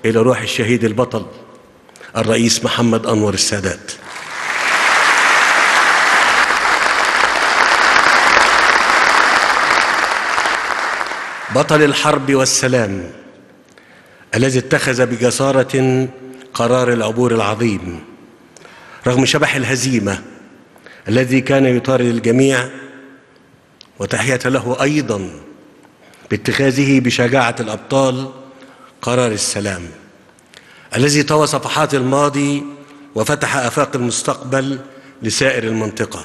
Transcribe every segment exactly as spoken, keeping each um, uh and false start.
إلى روح الشهيد البطل الرئيس محمد أنور السادات. بطل الحرب والسلام الذي اتخذ بجسارة قرار العبور العظيم رغم شبح الهزيمة الذي كان يطارد الجميع، وتحية له أيضا باتخاذه بشجاعة الأبطال قرار السلام الذي طوى صفحات الماضي وفتح آفاق المستقبل لسائر المنطقة.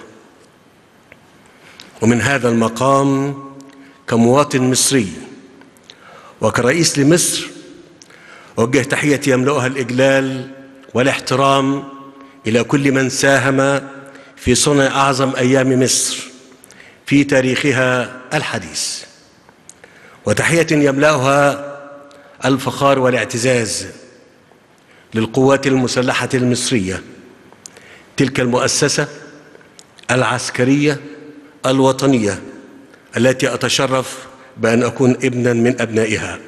ومن هذا المقام كمواطن مصري وكرئيس لمصر أوجه تحية يملؤها الإجلال والاحترام إلى كل من ساهم في صنع أعظم أيام مصر في تاريخها الحديث، وتحية يملأها الفخار والاعتزاز للقوات المسلحة المصرية، تلك المؤسسة العسكرية الوطنية التي أتشرف بأن أكون ابناً من أبنائها.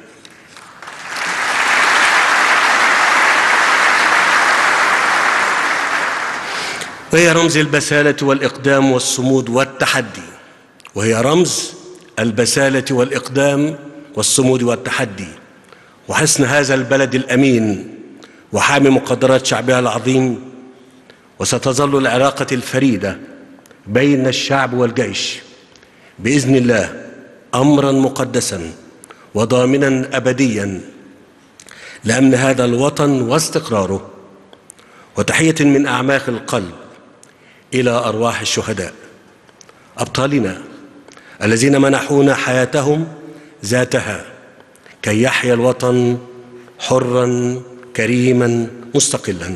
وهي رمز البسالة والإقدام والصمود والتحدي، وهي رمز البسالة والإقدام والصمود والتحدي وحسن هذا البلد الأمين وحامي مقدرات شعبها العظيم. وستظل العلاقة الفريدة بين الشعب والجيش بإذن الله أمراً مقدساً وضامناً أبدياً لأمن هذا الوطن واستقراره. وتحية من أعماق القلب إلى أرواح الشهداء أبطالنا الذين منحونا حياتهم ذاتها كي يحيا الوطن حراً كريماً مستقلاً.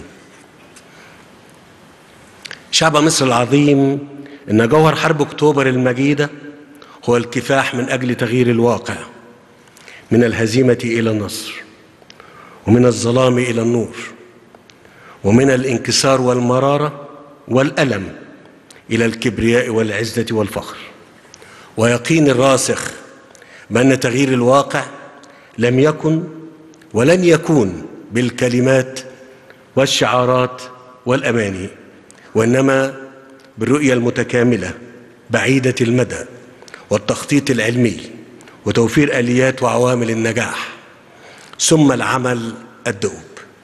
شعب مصر العظيم، إن جوهر حرب أكتوبر المجيدة هو الكفاح من أجل تغيير الواقع، من الهزيمة إلى النصر، ومن الظلام إلى النور، ومن الانكسار والمرارة والألم إلى الكبرياء والعزة والفخر، ويقين الراسخ بأن تغيير الواقع لم يكن ولن يكون بالكلمات والشعارات والأماني، وإنما بالرؤية المتكاملة بعيدة المدى والتخطيط العلمي وتوفير آليات وعوامل النجاح، ثم العمل الدؤوب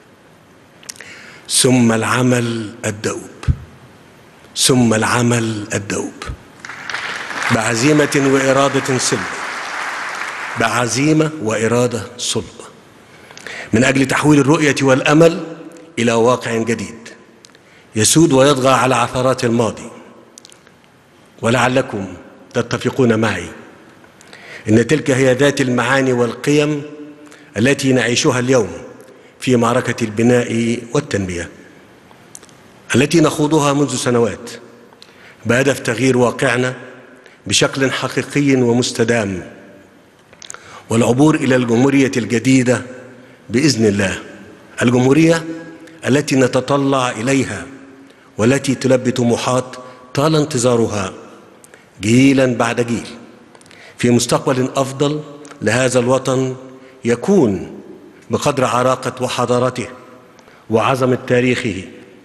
ثم العمل الدؤوب ثم العمل الدؤوب بعزيمة وإرادة صلبة بعزيمة وإرادة صلبة من أجل تحويل الرؤية والأمل إلى واقع جديد يسود ويطغى على عثرات الماضي. ولعلكم تتفقون معي إن تلك هي ذات المعاني والقيم التي نعيشها اليوم في معركة البناء والتنمية التي نخوضها منذ سنوات بهدف تغيير واقعنا بشكل حقيقي ومستدام، والعبور إلى الجمهورية الجديدة بإذن الله، الجمهورية التي نتطلع إليها والتي تلبي طموحات طال انتظارها جيلاً بعد جيل في مستقبل أفضل لهذا الوطن يكون بقدر عراقة وحضارته وعظمة تاريخه.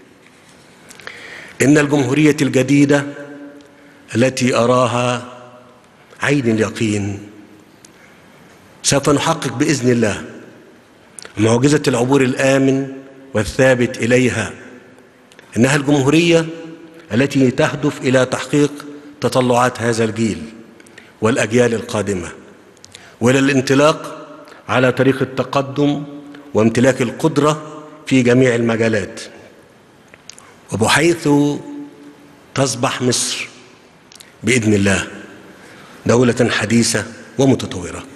إن الجمهورية الجديدة التي أراها عين اليقين سوف نحقق بإذن الله معجزة العبور الآمن والثابت إليها. إنها الجمهورية التي تهدف إلى تحقيق تطلعات هذا الجيل والأجيال القادمة وإلى الانطلاق على طريق التقدم وامتلاك القدرة في جميع المجالات، وبحيث تصبح مصر بإذن الله دولة حديثة ومتطورة.